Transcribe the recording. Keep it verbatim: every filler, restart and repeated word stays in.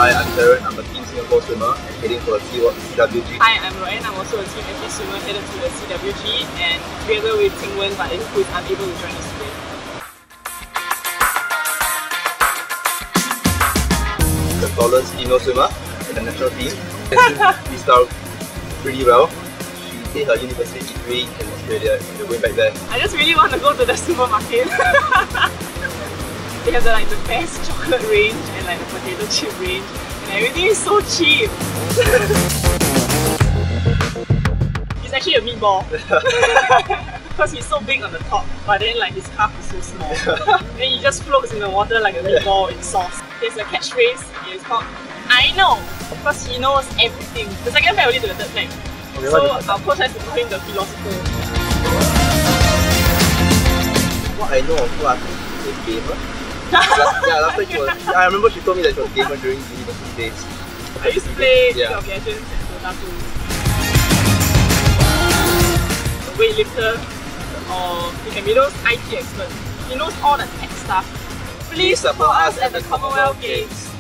Hi, I'm Darren. I'm a Team Singapore swimmer and heading for a C W G. Hi, I'm Roanne. I'm also a Team S G swimmer headed to the C W G, and together with Ting Wen, but who is unable to join us today. The tallest female swimmer in the national team. She started pretty well. She did her university degree in Australia and we're going back there. I just really want to go to the supermarket. They have the, like, the best chocolate range and like the potato chip range, and everything is so cheap. He's actually a meatball because he's so big on the top, but then like his calf is so small. Then he just floats in the water like a meatball in sauce. There's a catchphrase. It's called "I know," because he knows everything. The second flag only to the third flag. Okay, so our coach has to call him the philosopher. What I know of her is a gamer. last, yeah, last time she was, I remember she told me that she was a gamer during university days. I used to play League yeah. of Legends and Dota two. A weightlifter, or he can be those I T expert. He knows all the tech stuff. Please support us at the Commonwealth Games.